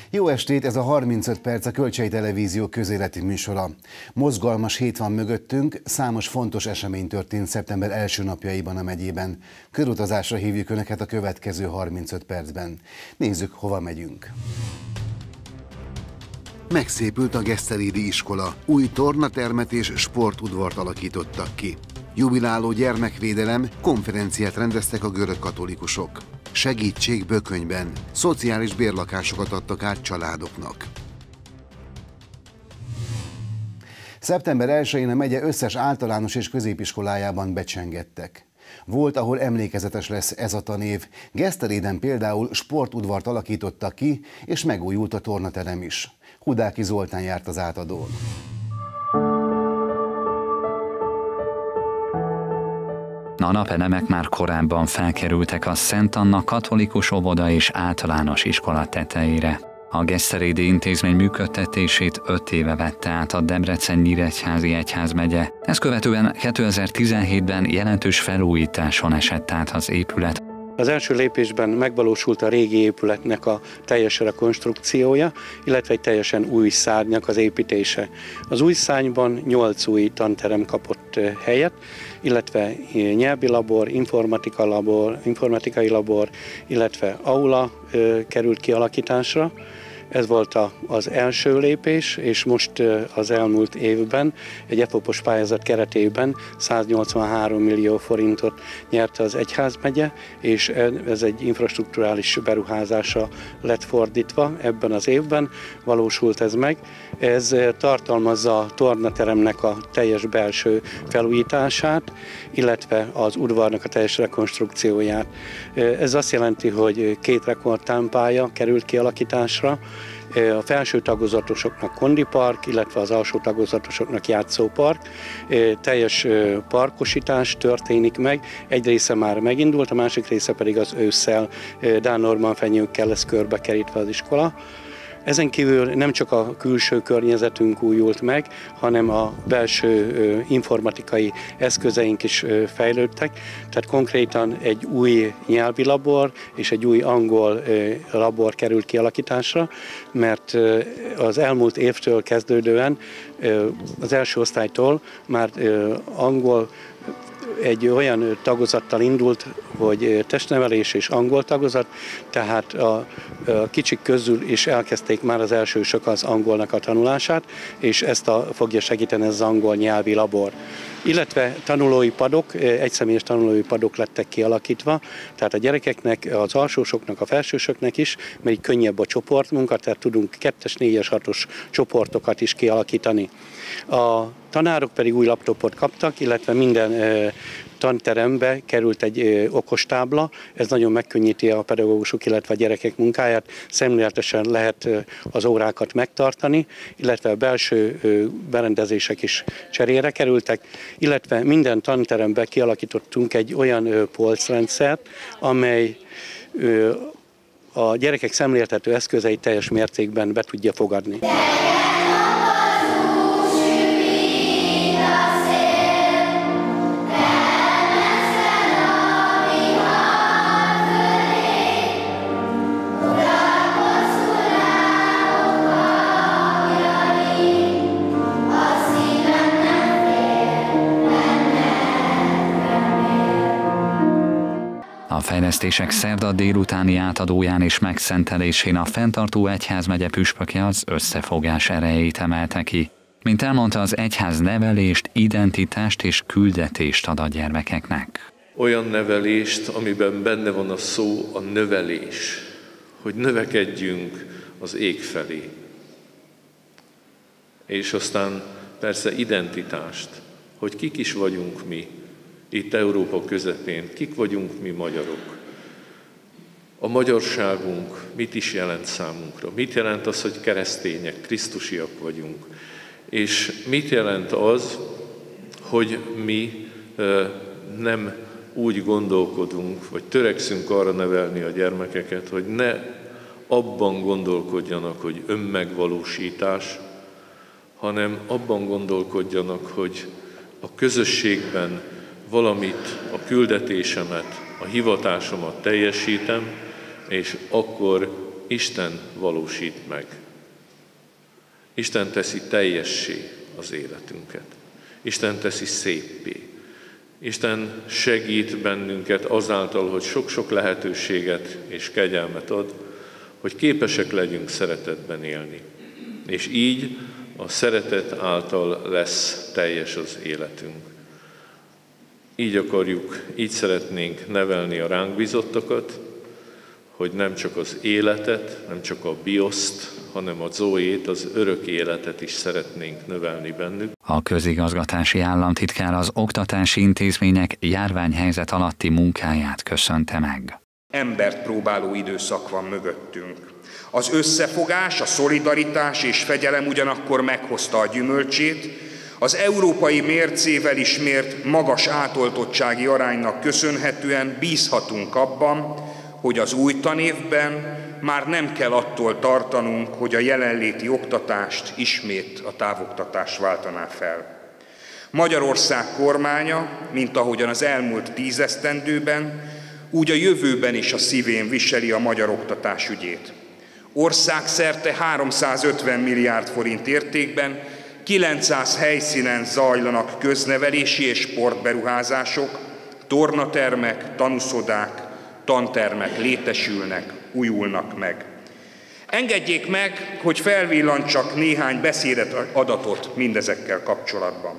Jó estét, ez a 35 perc a Kölcsei Televízió közéleti műsora. Mozgalmas hét van mögöttünk, számos fontos esemény történt szeptember első napjaiban a megyében. Körutazásra hívjuk Önöket a következő 35 percben. Nézzük, hova megyünk. Megszépült a Geszterédi iskola, új tornatermet és sportudvart alakítottak ki. Jubiláló gyermekvédelem, konferenciát rendeztek a görög katolikusok. Segítség Bökönyben, szociális bérlakásokat adtak át családoknak. Szeptember 1-én a megye összes általános és középiskolájában becsengettek. Volt, ahol emlékezetes lesz ez a tanév. Geszteréden például sportudvart alakítottak ki, és megújult a tornaterem is. Hudáki Zoltán járt az átadón. A napenemek már korábban felkerültek a Szent Anna katolikus óvoda és általános iskola tetejére. A Geszterédi intézmény működtetését 5 éve vette át a Debrecen-Nyíregyházi egyházmegye. Ezt követően 2017-ben jelentős felújításon esett át az épület. Az első lépésben megvalósult a régi épületnek a teljes rekonstrukciója, illetve egy teljesen új szárnyak az építése. Az új szárnyban 8 új tanterem kapott helyet, illetve nyelvi labor, informatikai labor, illetve aula került kialakításra. Ez volt az első lépés, és most az elmúlt évben egy EFOP-os pályázat keretében 183 millió forintot nyerte az egyházmegye, és ez egy infrastrukturális beruházása lett fordítva ebben az évben, valósult ez meg. Ez tartalmazza a tornateremnek a teljes belső felújítását, illetve az udvarnak a teljes rekonstrukcióját. Ez azt jelenti, hogy 2 rekordtámpálya került kialakításra, a felső tagozatosoknak kondipark, illetve az alsó tagozatosoknak játszópark. Teljes parkosítás történik meg, egy része már megindult, a másik része pedig az ősszel Dán Norman fenyőkkel lesz körbekerítve az iskola. Ezen kívül nem csak a külső környezetünk újult meg, hanem a belső informatikai eszközeink is fejlődtek. Tehát konkrétan egy új nyelvi labor és egy új angol labor került kialakításra, mert az elmúlt évtől kezdődően, az első osztálytól már angol egy olyan tagozattal indult, hogy testnevelés és angol tagozat, tehát a kicsik közül is elkezdték már az elsősök az angolnak a tanulását, és ezt fogja segíteni ez az angol nyelvi labor. Illetve tanulói padok, egyszemélyes tanulói padok lettek kialakítva, tehát a gyerekeknek, az alsósoknak, a felsősöknek is, mert így könnyebb a csoportmunka, tehát tudunk 2-es, 4-es, 6-os csoportokat is kialakítani. A tanárok pedig új laptopot kaptak, illetve minden tanterembe került egy okostábla, ez nagyon megkönnyíti a pedagógusok, illetve a gyerekek munkáját, szemléletesen lehet az órákat megtartani, illetve a belső berendezések is cserére kerültek, illetve minden tanterembe kialakítottunk egy olyan polcrendszert, amely a gyerekek szemléltető eszközeit teljes mértékben be tudja fogadni. A fejlesztések szerda délutáni átadóján és megszentelésén a fenntartó egyházmegye püspöke az összefogás erejét emelte ki. Mint elmondta, az egyház nevelést, identitást és küldetést ad a gyermekeknek. Olyan nevelést, amiben benne van a szó, a növelés, hogy növekedjünk az ég felé. És aztán persze identitást, hogy kik is vagyunk mi, itt Európa közepén, kik vagyunk mi magyarok. A magyarságunk mit is jelent számunkra? Mit jelent az, hogy keresztények, krisztusiak vagyunk? És mit jelent az, hogy mi nem úgy gondolkodunk, vagy törekszünk arra nevelni a gyermekeket, hogy ne abban gondolkodjanak, hogy önmegvalósítás, hanem abban gondolkodjanak, hogy a közösségben valamit, a küldetésemet, a hivatásomat teljesítem, és akkor Isten valósít meg. Isten teszi teljessé az életünket. Isten teszi széppé. Isten segít bennünket azáltal, hogy sok-sok lehetőséget és kegyelmet ad, hogy képesek legyünk szeretetben élni. És így a szeretet által lesz teljes az életünk. Így szeretnénk nevelni a ránk bizottakat, hogy nem csak az életet, nem csak a bioszt, hanem a zoét, az örök életet is szeretnénk növelni bennük. A közigazgatási államtitkár az oktatási intézmények járványhelyzet alatti munkáját köszönte meg. Embert próbáló időszak van mögöttünk. Az összefogás, a szolidaritás és fegyelem ugyanakkor meghozta a gyümölcsét, az európai mércével is mért magas átoltottsági aránynak köszönhetően bízhatunk abban, hogy az új tanévben már nem kell attól tartanunk, hogy a jelenléti oktatást ismét a távoktatás váltaná fel. Magyarország kormánya, mint ahogyan az elmúlt 10 esztendőben, úgy a jövőben is a szívén viseli a magyar oktatás ügyét. Országszerte 350 milliárd forint értékben 900 helyszínen zajlanak köznevelési és sportberuházások, tornatermek, tanuszodák, tantermek létesülnek, újulnak meg. Engedjék meg, hogy felvillancsak néhány beszédadatot mindezekkel kapcsolatban.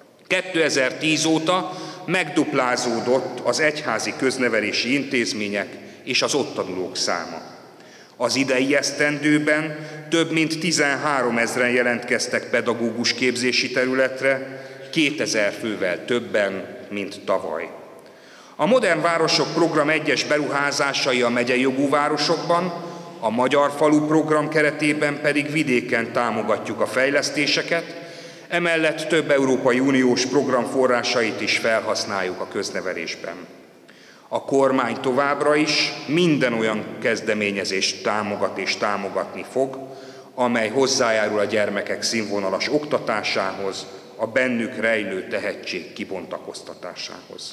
2010 óta megduplázódott az egyházi köznevelési intézmények és az ott tanulók száma. Az idei esztendőben több mint 13 000-en jelentkeztek pedagógus képzési területre, 2000 fővel többen, mint tavaly. A Modern Városok Program egyes beruházásai a megyei jogú városokban, a Magyar Falu Program keretében pedig vidéken támogatjuk a fejlesztéseket, emellett több Európai Uniós program forrásait is felhasználjuk a köznevelésben. A kormány továbbra is minden olyan kezdeményezést támogat és támogatni fog, amely hozzájárul a gyermekek színvonalas oktatásához, a bennük rejlő tehetség kibontakoztatásához.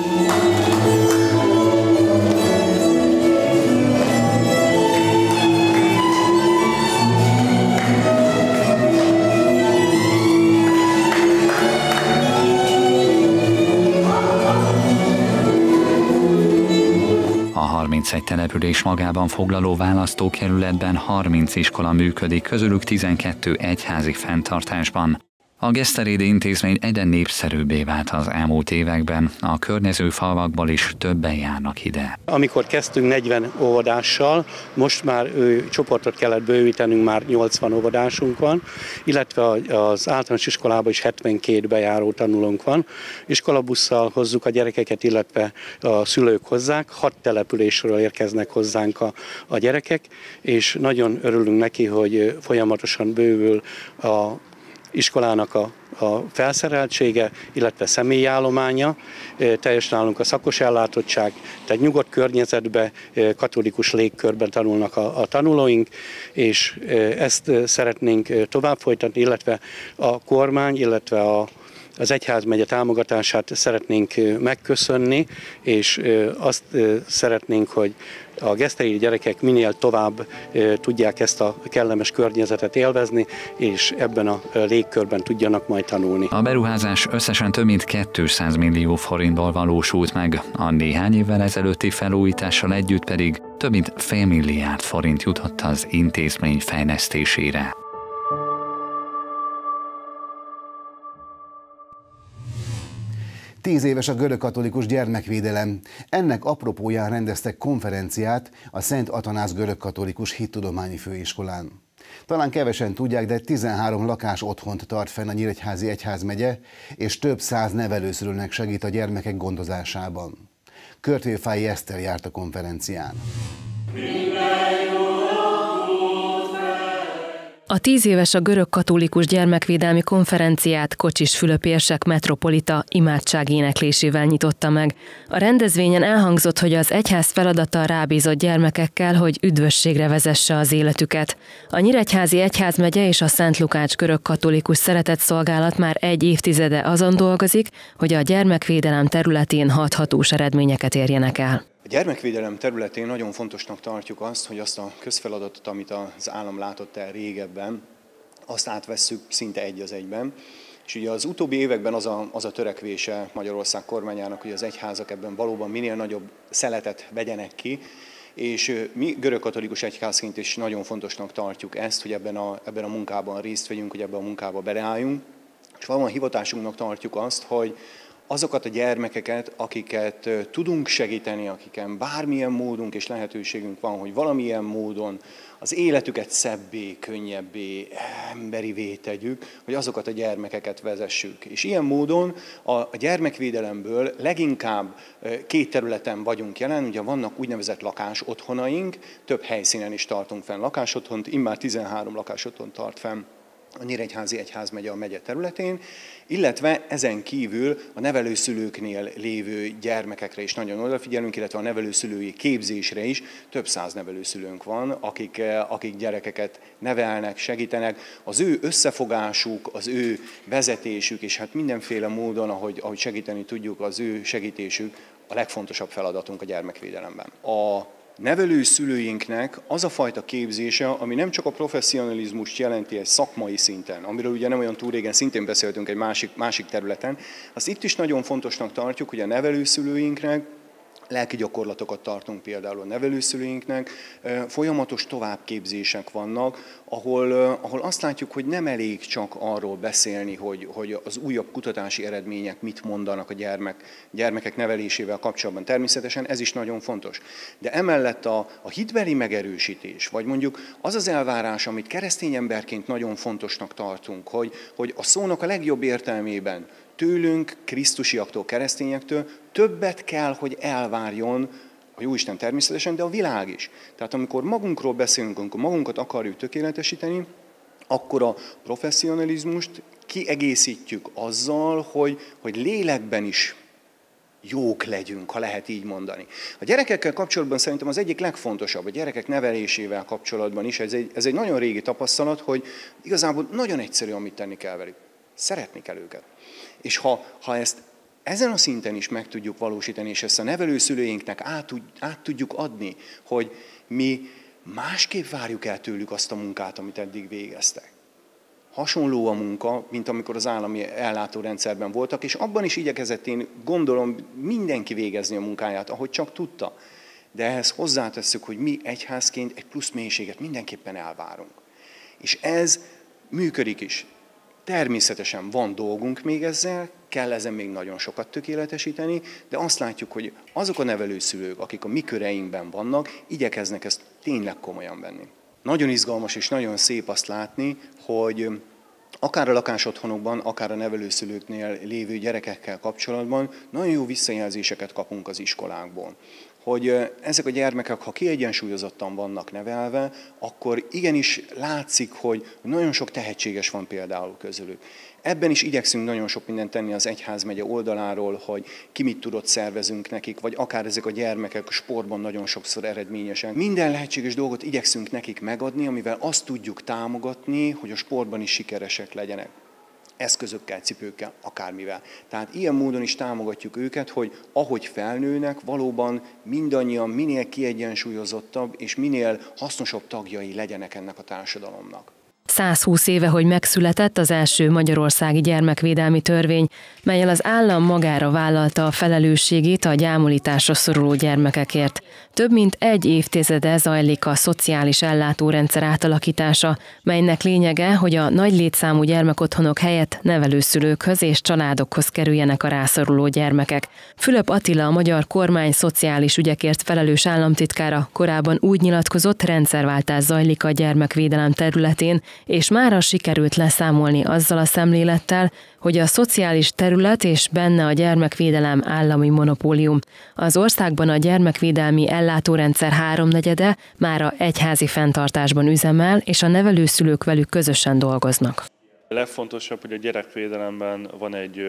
A 31 település magában foglaló választókerületben 30 iskola működik, közülük 12 egyházi fenntartásban. A Geszterédi intézmény egyre népszerűbbé vált az elmúlt években, a környező falvakból is többen járnak ide. Amikor kezdtünk 40 óvodással, most már csoportot kellett bővítenünk, már 80 óvodásunk van, illetve az általános iskolában is 72 bejáró tanulónk van. Iskolabusszal hozzuk a gyerekeket, illetve a szülők hozzák, 6 településről érkeznek hozzánk a gyerekek, és nagyon örülünk neki, hogy folyamatosan bővül a iskolának a felszereltsége, illetve személyi állománya, teljes nálunk a szakos ellátottság, tehát nyugodt környezetben, katolikus légkörben tanulnak a tanulóink, és ezt szeretnénk tovább folytatni, illetve a kormány, illetve az egyházmegye támogatását szeretnénk megköszönni, és azt szeretnénk, hogy a geszterédi gyerekek minél tovább tudják ezt a kellemes környezetet élvezni, és ebben a légkörben tudjanak majd tanulni. A beruházás összesen több mint 200 millió forintból valósult meg, a néhány évvel ezelőtti felújítással együtt pedig több mint fél milliárd forint jutott az intézmény fejlesztésére. Tíz éves a görögkatolikus gyermekvédelem. Ennek apropóján rendeztek konferenciát a Szent Atanász Görögkatolikus Hittudományi Főiskolán. Talán kevesen tudják, de 13 lakás otthont tart fenn a Nyíregyházi Egyházmegye, és több 100 nevelőszülőnek segít a gyermekek gondozásában. Körtvéfályi Eszter járt a konferencián. A 10 éves a görögkatolikus gyermekvédelmi konferenciát Kocsis Fülöp érsek metropolita imádságéneklésével nyitotta meg. A rendezvényen elhangzott, hogy az egyház feladata rábízott gyermekekkel, hogy üdvösségre vezesse az életüket. A Nyíregyházi Egyházmegye és a Szent Lukács Görögkatolikus Szeretetszolgálat már 1 évtizede azon dolgozik, hogy a gyermekvédelem területén hathatós eredményeket érjenek el. A gyermekvédelem területén nagyon fontosnak tartjuk azt, hogy azt a közfeladatot, amit az állam látott el régebben, azt átvesszük szinte egy az egyben. És ugye az utóbbi években az a törekvése Magyarország kormányának, hogy az egyházak ebben valóban minél nagyobb szeletet vegyenek ki, és mi görögkatolikus egyházként is nagyon fontosnak tartjuk ezt, hogy ebben a munkában részt vegyünk, hogy ebben a munkába beleálljunk. És valóban hivatásunknak tartjuk azt, hogy azokat a gyermekeket, akiket tudunk segíteni, akiken bármilyen módunk és lehetőségünk van, hogy valamilyen módon az életüket szebbé, könnyebbé, emberivé tegyük, hogy azokat a gyermekeket vezessük. És ilyen módon a gyermekvédelemből leginkább két területen vagyunk jelen, ugye vannak úgynevezett lakásotthonaink, több helyszínen is tartunk fenn lakásotthont, immár 13 lakásotthont tart fenn a Nyíregyházi Egyházmegye a megye területén, illetve ezen kívül a nevelőszülőknél lévő gyermekekre is nagyon odafigyelünk, illetve a nevelőszülői képzésre is. Több száz nevelőszülőnk van, akik gyerekeket nevelnek, segítenek. Az ő összefogásuk, az ő vezetésük, és hát mindenféle módon, ahogy segíteni tudjuk, az ő segítésük a legfontosabb feladatunk a gyermekvédelemben. A nevelőszülőinknek az a fajta képzése, ami nem csak a professzionalizmust jelenti egy szakmai szinten, amiről ugye nem olyan túl régen szintén beszéltünk egy másik területen, azt itt is nagyon fontosnak tartjuk, hogy a nevelőszülőinknek lelki gyakorlatokat tartunk például a nevelőszülőinknek, folyamatos továbbképzések vannak, ahol azt látjuk, hogy nem elég csak arról beszélni, hogy az újabb kutatási eredmények mit mondanak a gyermekek nevelésével kapcsolatban. Természetesen ez is nagyon fontos. De emellett a hitbeli megerősítés, vagy mondjuk az az elvárás, amit keresztény emberként nagyon fontosnak tartunk, hogy a szónak a legjobb értelmében tőlünk, krisztusiaktól, keresztényektől többet kell, hogy elvárjon a Jóisten természetesen, de a világ is. Tehát amikor magunkról beszélünk, amikor magunkat akarjuk tökéletesíteni, akkor a professzionalizmust kiegészítjük azzal, hogy lélekben is jók legyünk, ha lehet így mondani. A gyerekekkel kapcsolatban szerintem az egyik legfontosabb, a gyerekek nevelésével kapcsolatban is, ez egy nagyon régi tapasztalat, hogy igazából nagyon egyszerű, amit tenni kell velük. Szeretni kell őket. És ha ezt ezen a szinten is meg tudjuk valósítani, és ezt a nevelőszülőinknek át tudjuk adni, hogy mi másképp várjuk el tőlük azt a munkát, amit eddig végeztek. Hasonló a munka, mint amikor az állami ellátórendszerben voltak, és abban is igyekezett, én gondolom, mindenki végezni a munkáját, ahogy csak tudta. De ehhez hozzátesszük, hogy mi egyházként egy plusz mélységet mindenképpen elvárunk. És ez működik is. Természetesen van dolgunk még ezzel, kell ezen még nagyon sokat tökéletesíteni, de azt látjuk, hogy azok a nevelőszülők, akik a mi köreinkben vannak, igyekeznek ezt tényleg komolyan venni. Nagyon izgalmas és nagyon szép azt látni, hogy akár a lakásotthonokban, akár a nevelőszülőknél lévő gyerekekkel kapcsolatban nagyon jó visszajelzéseket kapunk az iskolákból. Hogy ezek a gyermekek, ha kiegyensúlyozottan vannak nevelve, akkor igenis látszik, hogy nagyon sok tehetséges van például közülük. Ebben is igyekszünk nagyon sok mindent tenni az egyházmegye oldaláról, hogy ki mit tudott, szervezünk nekik, vagy akár ezek a gyermekek sportban nagyon sokszor eredményesek. Minden lehetséges dolgot igyekszünk nekik megadni, amivel azt tudjuk támogatni, hogy a sportban is sikeresek legyenek. Eszközökkel, cipőkkel, akármivel. Tehát ilyen módon is támogatjuk őket, hogy ahogy felnőnek, valóban mindannyian minél kiegyensúlyozottabb és minél hasznosabb tagjai legyenek ennek a társadalomnak. 120 éve, hogy megszületett az első magyarországi gyermekvédelmi törvény, mellyel az állam magára vállalta a felelősségét a gyámolításra szoruló gyermekekért. Több mint egy évtizede zajlik a szociális ellátórendszer átalakítása, melynek lényege, hogy a nagy létszámú gyermekotthonok helyett nevelőszülőkhöz és családokhoz kerüljenek a rászoruló gyermekek. Fülöp Attila, a magyar kormány szociális ügyekért felelős államtitkára korábban úgy nyilatkozott, rendszerváltás zajlik a gyermekvédelem területén, és mára sikerült leszámolni azzal a szemlélettel, hogy a szociális terület és benne a gyermekvédelem állami monopólium. Az országban a gyermekvédelmi ellátórendszer 3/4 mára egyházi fenntartásban üzemel, és a nevelőszülők velük közösen dolgoznak. A legfontosabb, hogy a gyerekvédelemben van egy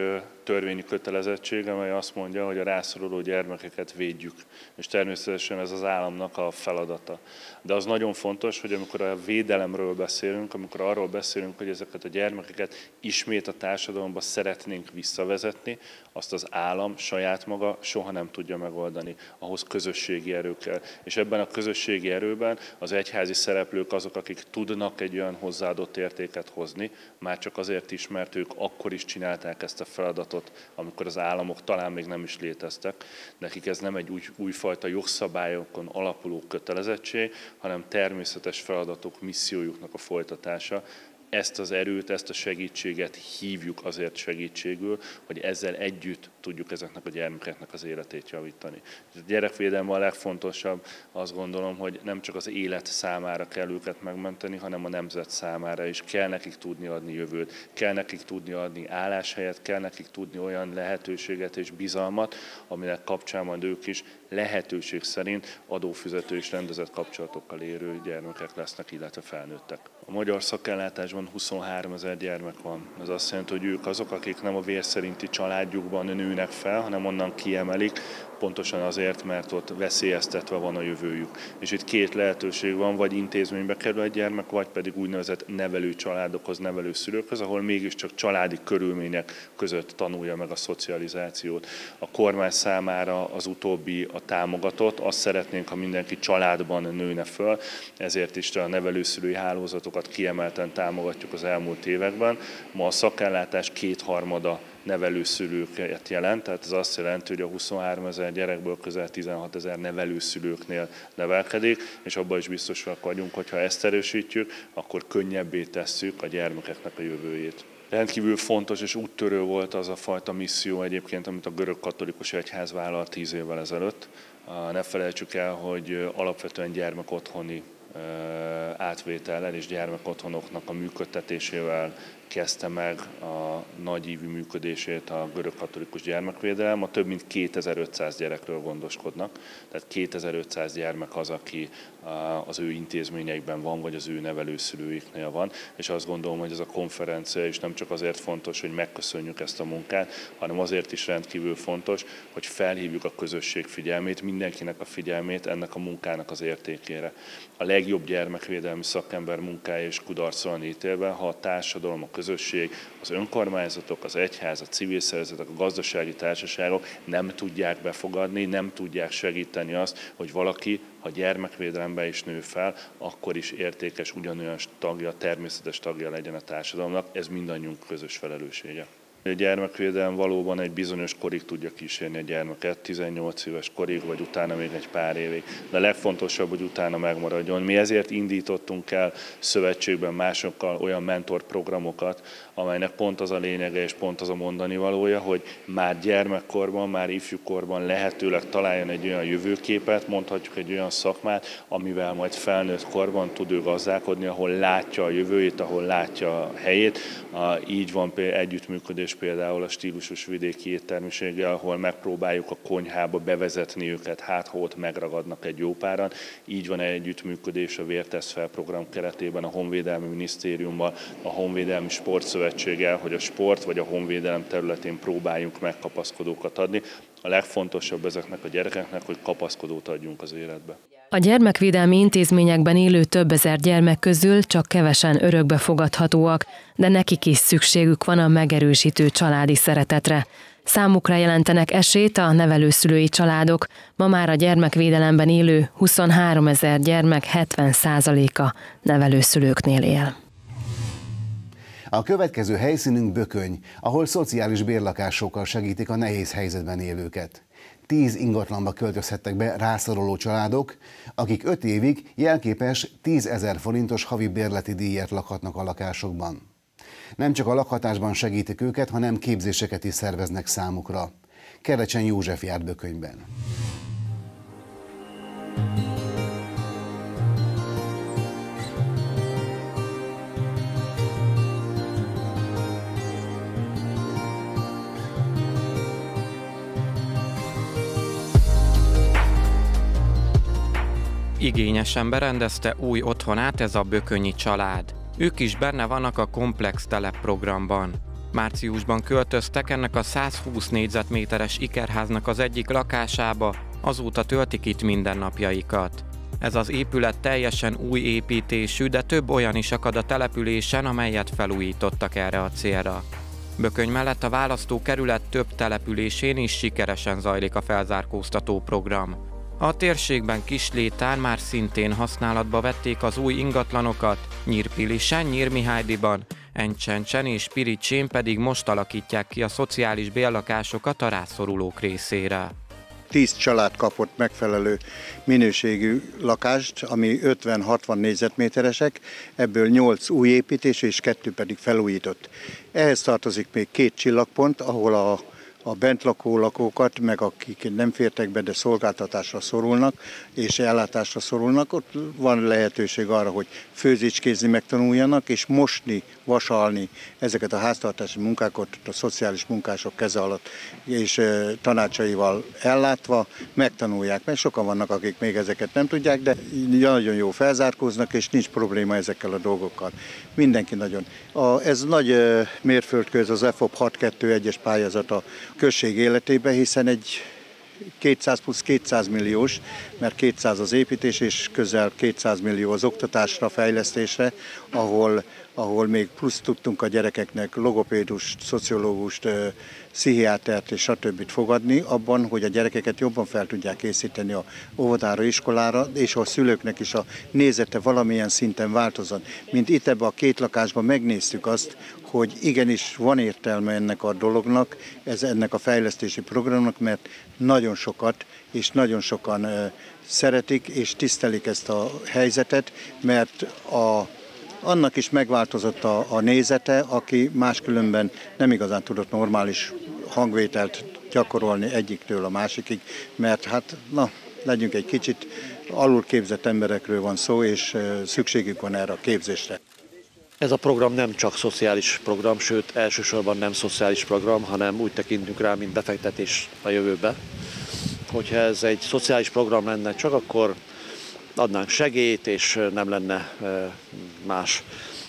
törvényi kötelezettség, amely azt mondja, hogy a rászoruló gyermekeket védjük. És természetesen ez az államnak a feladata. De az nagyon fontos, hogy amikor a védelemről beszélünk, amikor arról beszélünk, hogy ezeket a gyermekeket ismét a társadalomba szeretnénk visszavezetni, azt az állam saját maga soha nem tudja megoldani. Ahhoz közösségi erő kell. És ebben a közösségi erőben az egyházi szereplők azok, akik tudnak egy olyan hozzáadott értéket hozni, már csak azért is, mert ők akkor is csinálták ezt a feladatot, amikor az államok talán még nem is léteztek. Nekik ez nem egy újfajta jogszabályokon alapuló kötelezettség, hanem természetes feladatok, missziójuknak a folytatása. Ezt az erőt, ezt a segítséget hívjuk azért segítségül, hogy ezzel együtt tudjuk ezeknek a gyermekeknek az életét javítani. A gyerekvédelem a legfontosabb, azt gondolom, hogy nem csak az élet számára kell őket megmenteni, hanem a nemzet számára is. Kell nekik tudni adni jövőt, kell nekik tudni adni álláshelyet, kell nekik tudni olyan lehetőséget és bizalmat, aminek kapcsán majd ők is lehetőség szerint adófizető és rendezett kapcsolatokkal érő gyermekek lesznek, illetve felnőttek. A magyar szakellátásban 23 000 gyermek van. Ez azt jelenti, hogy ők azok, akik nem a vér szerinti családjukban nőnek fel, hanem onnan kiemelik, pontosan azért, mert ott veszélyeztetve van a jövőjük. És itt két lehetőség van, vagy intézménybe kerül egy gyermek, vagy pedig úgynevezett nevelő családokhoz, nevelő szülőkhöz, ahol mégiscsak családi körülmények között tanulja meg a szocializációt. A kormány számára az utóbbi a támogatott, azt szeretnénk, ha mindenki családban nőne föl, ezért is a nevelőszülői hálózatokat kiemelten támogatjuk az elmúlt években. Ma a szakellátás 2/3 nevelőszülőket jelent, tehát ez azt jelenti, hogy a 23 000 gyerekből közel 16 000 nevelőszülőknél nevelkedik, és abban is biztosak vagyunk, hogy ha ezt erősítjük, akkor könnyebbé tesszük a gyermekeknek a jövőjét. Rendkívül fontos és úttörő volt az a fajta misszió egyébként, amit a görög katolikus egyház vállalt 10 évvel ezelőtt. Ne felejtsük el, hogy alapvetően gyermekotthoni átvétellel és gyermekotthonoknak a működtetésével kezdte meg a nagyívű működését a görög katolikus gyermekvédelem. Ma több mint 2500 gyerekről gondoskodnak, tehát 2500 gyermek az, aki az ő intézményeikben van, vagy az ő nevelőszülőiknél van, és azt gondolom, hogy ez a konferencia is nem csak azért fontos, hogy megköszönjük ezt a munkát, hanem azért is rendkívül fontos, hogy felhívjuk a közösség figyelmét, mindenkinek a figyelmét ennek a munkának az értékére. A legjobb gyermekvédelmi szakember munkája és kudarca van ítélve, ha a társadalom, a közösség, az önkormányzatok, az egyház, a civil szervezetek, a gazdasági társaságok nem tudják befogadni, nem tudják segíteni azt, hogy valaki, ha gyermekvédelembe is nő fel, akkor is értékes, ugyanolyan tagja, természetes tagja legyen a társadalomnak. Ez mindannyiunk közös felelőssége. A gyermekvédelem valóban egy bizonyos korig tudja kísérni a gyermeket, 18 éves korig, vagy utána még egy pár évig. De a legfontosabb, hogy utána megmaradjon. Mi ezért indítottunk el szövetségben másokkal olyan mentorprogramokat, amelynek pont az a lényege és pont az a mondani valója, hogy már gyermekkorban, már ifjúkorban lehetőleg találjon egy olyan jövőképet, mondhatjuk egy olyan szakmát, amivel majd felnőtt korban tud ő gazdálkodni, ahol látja a jövőjét, ahol látja a helyét. Így van együttműködés például a stílusos vidéki éttermiséggel, ahol megpróbáljuk a konyhába bevezetni őket, hát ha ott megragadnak egy jó páran. Így van együttműködés a Vértesztfel program keretében a Honvédelmi Minisztériummal, a Honvédelmi Sportszövetséggel, hogy a sport vagy a honvédelem területén próbáljunk meg kapaszkodókat adni. A legfontosabb ezeknek a gyerekeknek, hogy kapaszkodót adjunk az életbe. A gyermekvédelmi intézményekben élő több ezer gyermek közül csak kevesen örökbefogadhatóak, de nekik is szükségük van a megerősítő családi szeretetre. Számukra jelentenek esélyt a nevelőszülői családok, ma már a gyermekvédelemben élő 23 000 gyermek 70%-a nevelőszülőknél él. A következő helyszínünk Bököny, ahol szociális bérlakásokkal segítik a nehéz helyzetben élőket. 10 ingatlanba költözhettek be rászoruló családok, akik 5 évig jelképes 10 000 forintos havi bérleti díjért lakhatnak a lakásokban. Nem csak a lakhatásban segítik őket, hanem képzéseket is szerveznek számukra. Kerecsen József járt Bökönyben. Igényesen berendezte új otthonát ez a bökönyi család. Ők is benne vannak a Komplex Telep programban. Márciusban költöztek ennek a 120 négyzetméteres ikerháznak az egyik lakásába, azóta töltik itt mindennapjaikat. Ez az épület teljesen új építésű, de több olyan is akad a településen, amelyet felújítottak erre a célra. Bököny mellett a választókerület több településén is sikeresen zajlik a felzárkóztató program. A térségben Kislétán már szintén használatba vették az új ingatlanokat, Nyírpilisen, Nyírmihálydiban, Encsencsen és Piricsén pedig most alakítják ki a szociális bérlakásokat a rászorulók részére. 10 család kapott megfelelő minőségű lakást, ami 50-60 négyzetméteresek, ebből 8 új építés és 2 pedig felújított. Ehhez tartozik még 2 csillagpont, ahol a bentlakó lakókat, meg akik nem fértek be, de szolgáltatásra szorulnak, és ellátásra szorulnak, ott van lehetőség arra, hogy főzicskézni megtanuljanak, és mosni, vasalni ezeket a háztartási munkákat a szociális munkások keze alatt és tanácsaival ellátva megtanulják, mert sokan vannak, akik még ezeket nem tudják, de nagyon jó felzárkóznak, és nincs probléma ezekkel a dolgokkal. Mindenki nagyon. Ez nagy mérföldkő, ez az EFOP 621-es pályázat a község életében, hiszen egy 200 plusz 200 milliós, mert 200 az építés és közel 200 millió az oktatásra, fejlesztésre, ahol még plusz tudtunk a gyerekeknek logopédust, szociológust, pszichiátert és stb. Fogadni abban, hogy a gyerekeket jobban fel tudják készíteni a óvodára, iskolára, és a szülőknek is a nézete valamilyen szinten változzon. Mint itt ebben a 2 lakásban megnéztük azt, hogy igenis van értelme ennek a dolognak, ennek a fejlesztési programnak, mert nagyon sokat és nagyon sokan szeretik és tisztelik ezt a helyzetet, mert annak is megváltozott a nézete, aki máskülönben nem igazán tudott normális hangvételt gyakorolni egyiktől a másikig, mert legyünk egy kicsit alulképzett emberekről van szó, és szükségük van erre a képzésre. Ez a program nem csak szociális program, sőt elsősorban nem szociális program, hanem úgy tekintünk rá, mint befektetés a jövőbe. Hogyha ez egy szociális program lenne csak, akkor adnánk segélyt, és nem lenne más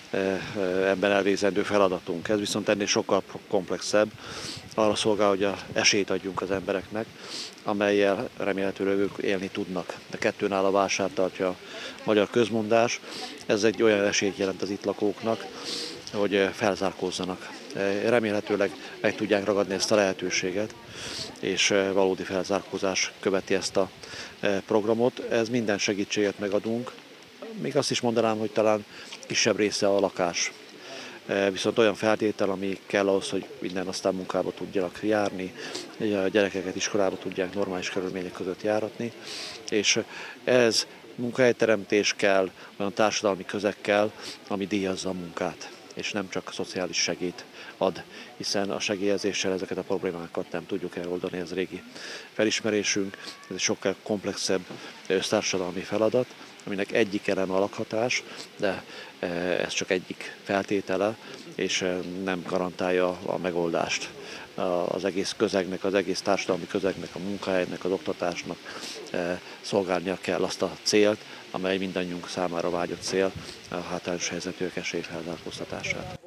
ebben elvégzendő feladatunk. Ez viszont ennél sokkal komplexebb, arra szolgál, hogy esélyt adjunk az embereknek, amellyel remélhetőleg ők élni tudnak. De 2-nál a vásár tartja a magyar közmondás. Ez egy olyan esélyt jelent az itt lakóknak, hogy felzárkózzanak. Remélhetőleg meg tudják ragadni ezt a lehetőséget, és valódi felzárkózás követi ezt a programot. Ez minden segítséget megadunk. Még azt is mondanám, hogy talán kisebb része a lakás. Viszont olyan feltétel, ami kell ahhoz, hogy minden aztán munkába tudjanak járni, a gyerekeket iskolába tudják normális körülmények között járatni, és ez munkahelyteremtés kell, olyan társadalmi közeg kell, ami díjazza a munkát, és nem csak szociális segélyt ad, hiszen a segélyezéssel ezeket a problémákat nem tudjuk eloldani, ez régi felismerésünk, ez egy sokkal komplexebb össztársadalmi feladat, aminek egyik eleme a lakhatás, de ez csak egyik feltétele, és nem garantálja a megoldást. Az egész közegnek, az egész társadalmi közegnek, a munkahelynek, az oktatásnak szolgálnia kell azt a célt, amely mindannyiunk számára vágyott cél, a hátrányos helyzetűek esélyfelzárkóztatását.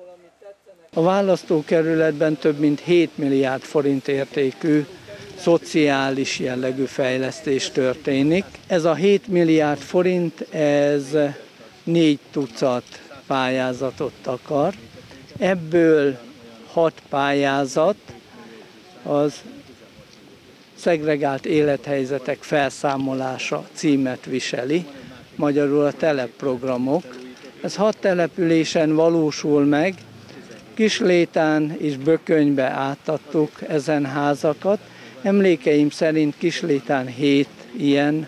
A választókerületben több mint 7 milliárd forint értékű szociális jellegű fejlesztés történik. Ez a 7 milliárd forint, ez 4 tucat pályázatot akar. Ebből 6 pályázat az szegregált élethelyzetek felszámolása címet viseli, magyarul a telepprogramok. Ez 6 településen valósul meg, Kislétán és Bökönybe átadtuk ezen házakat. Emlékeim szerint Kislétán 7 ilyen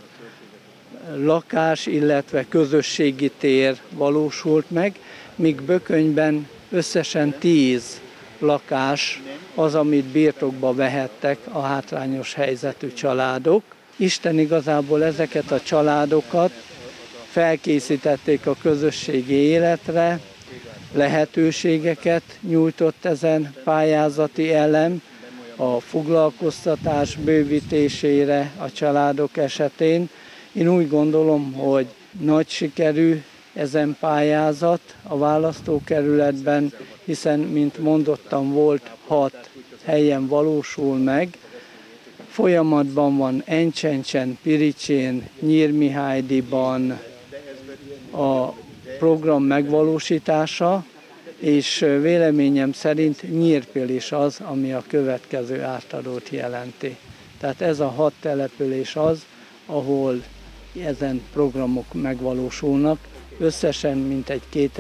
lakás, illetve közösségi tér valósult meg, míg Bökönyben összesen 10 lakás az, amit birtokba vehettek a hátrányos helyzetű családok. Isten igazából ezeket a családokat felkészítették a közösségi életre, lehetőségeket nyújtott ezen pályázati elem a foglalkoztatás bővítésére a családok esetén. Én úgy gondolom, hogy nagy sikerű ezen pályázat a választókerületben, hiszen, mint mondottam, volt 6 helyen valósul meg. Folyamatban van Encsencsen, Piricsén, Nyírmihálydiban a program megvalósítása, és véleményem szerint Nyírpil is az, ami a következő átadót jelenti. Tehát ez a 6 település az, ahol ezen programok megvalósulnak, összesen mintegy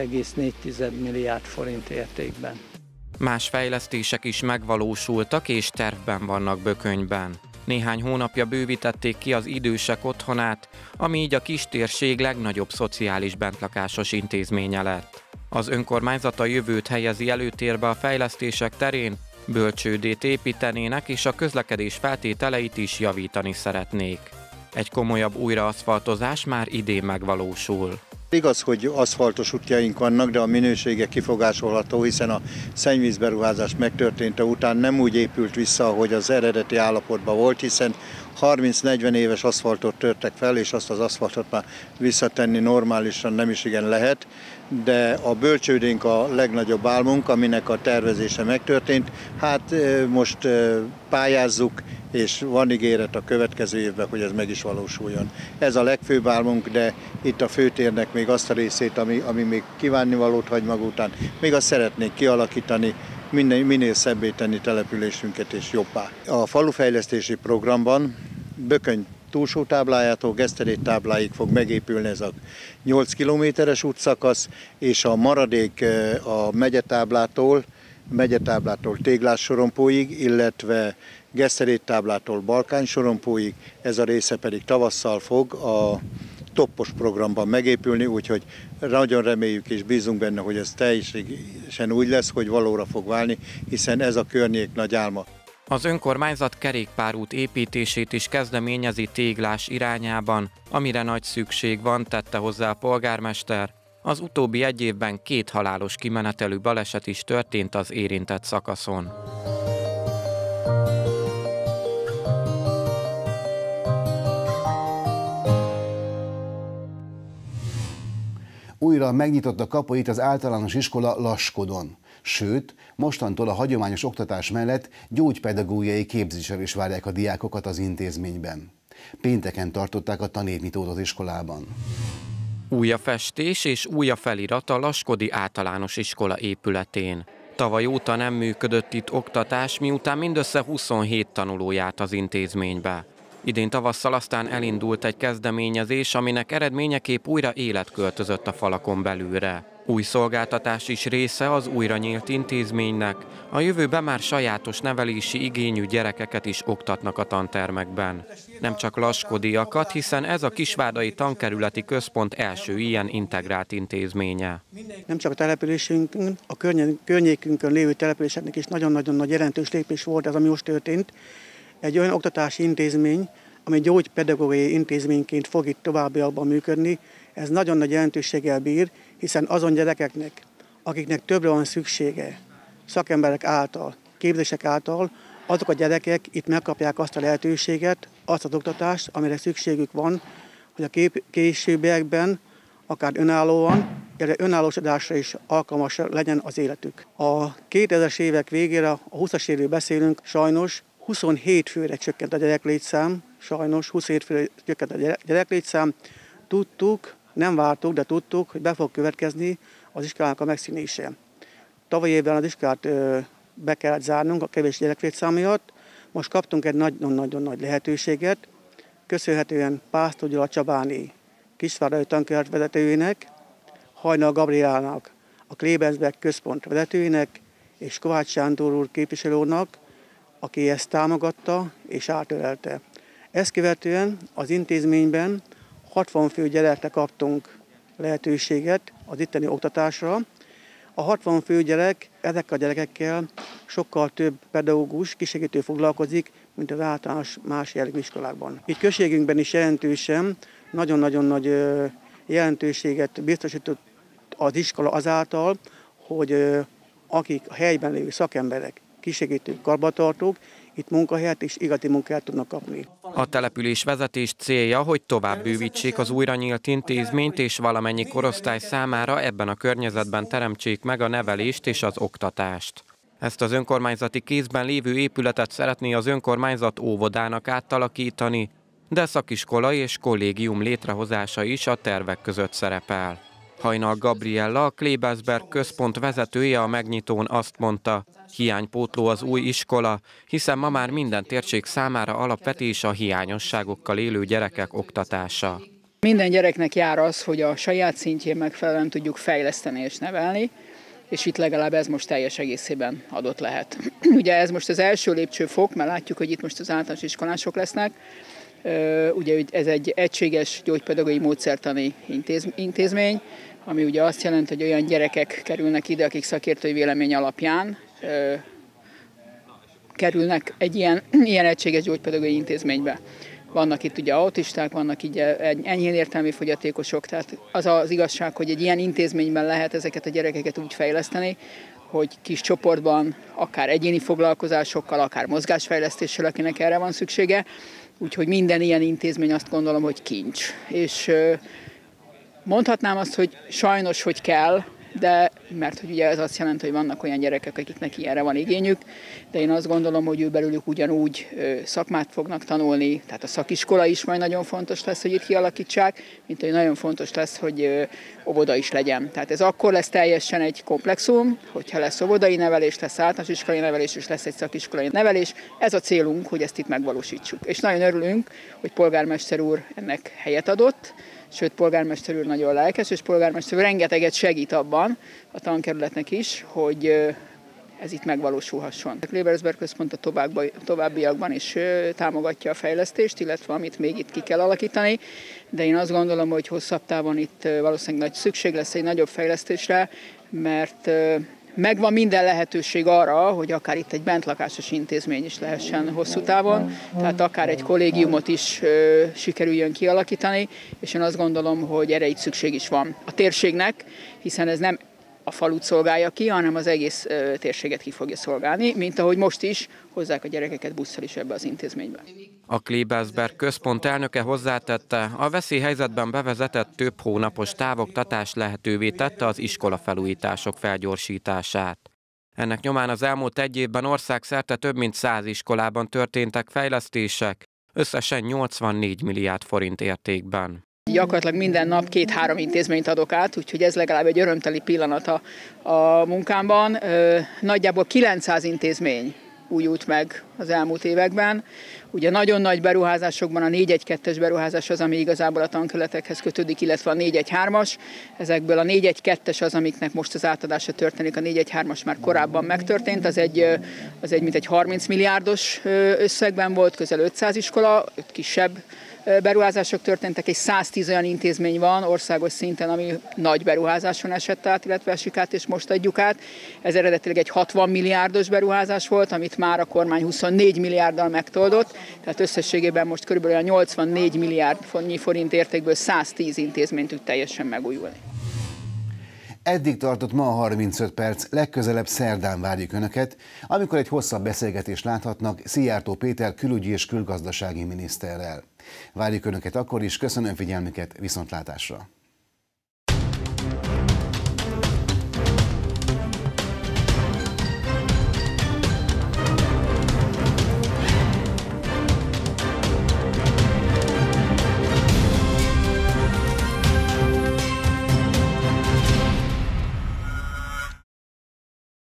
2,4 milliárd forint értékben. Más fejlesztések is megvalósultak és tervben vannak Bökönyben. Néhány hónapja bővítették ki az idősek otthonát, ami így a kistérség legnagyobb szociális bentlakásos intézménye lett. Az önkormányzat a jövőt helyezi előtérbe a fejlesztések terén, bölcsődét építenének és a közlekedés feltételeit is javítani szeretnék. Egy komolyabb újraaszfaltozás már idén megvalósul. Igaz, hogy aszfaltos útjaink vannak, de a minősége kifogásolható, hiszen a szennyvízberuházás megtörténte után nem úgy épült vissza, ahogy az eredeti állapotban volt, hiszen 30-40 éves aszfaltot törtek fel, és azt az aszfaltot már visszatenni normálisan nem is igen lehet, de a bölcsődénk a legnagyobb álmunk, aminek a tervezése megtörtént. Hát most pályázzuk, és van ígéret a következő évben, hogy ez meg is valósuljon. Ez a legfőbb álmunk, de itt a főtérnek még azt a részét, ami még kívánnivalót hagy maga után, még azt szeretnék kialakítani, minél szebbé tenni településünket és jobbá. A falufejlesztési programban Bököny túlsó táblájától Geszterét tábláig fog megépülni ez a 8 kilométeres útszakasz, és a maradék a megyetáblától Téglás sorompóig, illetve Geszterét táblától Balkány sorompóig, ez a része pedig tavasszal fog a toppos programban megépülni, úgyhogy nagyon reméljük és bízunk benne, hogy ez teljesen úgy lesz, hogy valóra fog válni, hiszen ez a környék nagy álma. Az önkormányzat kerékpárút építését is kezdeményezi Téglás irányában, amire nagy szükség van, tette hozzá a polgármester. Az utóbbi egy évben 2 halálos kimenetelű baleset is történt az érintett szakaszon. Újra megnyitotta kapuit az általános iskola Laskodon. Sőt, mostantól a hagyományos oktatás mellett gyógypedagógiai képzéssel is várják a diákokat az intézményben. Pénteken tartották a tanévnyitót az iskolában. Új a festés és új a felirat a Laskodi Általános Iskola épületén. Tavaly óta nem működött itt oktatás, miután mindössze 27 tanuló járt az intézménybe. Idén tavasszal aztán elindult egy kezdeményezés, aminek eredményeképp újra élet költözött a falakon belülre. Új szolgáltatás is része az újra nyílt intézménynek, a jövőben már sajátos nevelési igényű gyerekeket is oktatnak a tantermekben. Nem csak laskodiakat, hiszen ez a Kisvárdai Tankerületi Központ első ilyen integrált intézménye. Nem csak a településünkön, a környékünkön lévő településeknek is nagyon-nagyon nagy jelentős lépés volt ez, ami most történt. Egy olyan oktatási intézmény, ami gyógypedagógiai intézményként fog itt továbbiakban működni, ez nagyon nagy jelentőséggel bír, hiszen azon gyerekeknek, akiknek többre van szüksége, szakemberek által, képzések által, azok a gyerekek itt megkapják azt a lehetőséget, azt az oktatást, amire szükségük van, hogy a későbbiekben, akár önállóan, illetve önállósodásra is alkalmas legyen az életük. A 2000-es évek végére, a 20-as évről beszélünk, sajnos 27 főre csökkent a gyereklétszám, a gyereklétszám. Tudtuk, nem vártuk, de tudtuk, hogy be fog következni az iskolának a megszűnése. Tavaly évben az iskolát be kellett zárnunk a kevés gyereklétszám miatt. Most kaptunk egy nagyon-nagyon nagy lehetőséget, köszönhetően Pásztor Gyula Csabáné Kisvárdai Tankerület vezetőjének, Hajnal Gabriának, a Klebensberg központ vezetőjének, és Kovács Sándor úr képviselő úrnak, aki ezt támogatta és átölelte. Ezt követően az intézményben 60 fő gyerekre kaptunk lehetőséget az itteni oktatásra. A 60 fő gyerek, ezekkel a gyerekekkel sokkal több pedagógus, kisegítő foglalkozik, mint az általános más jellegű iskolákban. Itt községünkben is jelentősen, nagyon-nagyon nagy jelentőséget biztosított az iskola azáltal, hogy akik a helyben lévő szakemberek, kisegítők, karbantartók, itt munkahelyet és igazi munkát tudnak kapni. A település vezetés célja, hogy tovább bővítsék az újra nyílt intézményt, és valamennyi korosztály számára ebben a környezetben teremtsék meg a nevelést és az oktatást. Ezt az önkormányzati kézben lévő épületet szeretné az önkormányzat óvodának átalakítani, de szakiskola és kollégium létrehozása is a tervek között szerepel. Hajnal Gabriella, a Klebersberg központ vezetője a megnyitón azt mondta, hiánypótló az új iskola, hiszen ma már minden térség számára alapvetés a hiányosságokkal élő gyerekek oktatása. Minden gyereknek jár az, hogy a saját szintjén megfelelően tudjuk fejleszteni és nevelni, és itt legalább ez most teljes egészében adott lehet. Ugye ez most az első lépcsőfok, mert látjuk, hogy itt most az általános iskolások lesznek. Ugye ez egy egységes gyógypedagógiai módszertani intézmény, ami ugye azt jelenti, hogy olyan gyerekek kerülnek ide, akik szakértői vélemény alapján kerülnek egy ilyen egységes gyógypedagógiai intézménybe. Vannak itt ugye autisták, vannak így enyhén értelmi fogyatékosok, tehát az az igazság, hogy egy ilyen intézményben lehet ezeket a gyerekeket úgy fejleszteni, hogy kis csoportban, akár egyéni foglalkozásokkal, akár mozgásfejlesztéssel, akinek erre van szüksége. Úgyhogy minden ilyen intézmény azt gondolom, hogy kincs. És mondhatnám azt, hogy sajnos, hogy kell, de mert hogy ugye ez azt jelenti, hogy vannak olyan gyerekek, akiknek ilyenre van igényük, de én azt gondolom, hogy ő belőlük ugyanúgy szakmát fognak tanulni, tehát a szakiskola is majd nagyon fontos lesz, hogy itt kialakítsák, mint hogy nagyon fontos lesz, hogy óvoda is legyen. Tehát ez akkor lesz teljesen egy komplexum, hogyha lesz óvodai nevelés, lesz általános iskolai nevelés, és lesz egy szakiskolai nevelés. Ez a célunk, hogy ezt itt megvalósítsuk. És nagyon örülünk, hogy polgármester úr ennek helyet adott, sőt, polgármester úr nagyon lelkes, és polgármester úr rengeteget segít abban, a tankerületnek is, hogy ez itt megvalósulhasson. A Klebersberg központ a továbbiakban is támogatja a fejlesztést, illetve amit még itt ki kell alakítani, de én azt gondolom, hogy hosszabb távon itt valószínűleg nagy szükség lesz egy nagyobb fejlesztésre, mert megvan minden lehetőség arra, hogy akár itt egy bentlakásos intézmény is lehessen hosszú távon, tehát akár egy kollégiumot is sikerüljön kialakítani, és én azt gondolom, hogy erre itt szükség is van a térségnek, hiszen ez nem a falut szolgálja ki, hanem az egész térséget ki fogja szolgálni, mint ahogy most is hozzák a gyerekeket busszal is ebbe az intézménybe. A Klebersberg központ elnöke hozzátette, a veszélyhelyzetben bevezetett több hónapos távoktatás lehetővé tette az iskolafelújítások felgyorsítását. Ennek nyomán az elmúlt egy évben országszerte több mint 100 iskolában történtek fejlesztések, összesen 84 milliárd forint értékben. Gyakorlatilag minden nap 2-3 intézményt adok át, úgyhogy ez legalább egy örömteli pillanat a munkámban. Nagyjából 900 intézmény újult meg az elmúlt években. Ugye nagyon nagy beruházásokban a 4-1-2-es beruházás az, ami igazából a tankerületekhez kötődik, illetve a 4-1-3-as. Ezekből a 4-1-2-es az, amiknek most az átadása történik, a 4-1-3-as már korábban megtörtént, az egy mintegy 30 milliárdos összegben volt, közel 500 iskola, 5 kisebb beruházások történtek, egy 110 olyan intézmény van országos szinten, ami nagy beruházáson esett át, illetve esik át, és most adjuk át. Ez eredetileg egy 60 milliárdos beruházás volt, amit már a kormány 24 milliárddal megtoldott, tehát összességében most körülbelül 84 milliárd forint értékből 110 intézmény tud teljesen megújulni. Eddig tartott ma a 35 perc, legközelebb szerdán várjuk Önöket, amikor egy hosszabb beszélgetést láthatnak Szijjártó Péter külügyi és külgazdasági miniszterrel. Várjuk Önöket akkor is, köszönöm figyelmüket, viszontlátásra!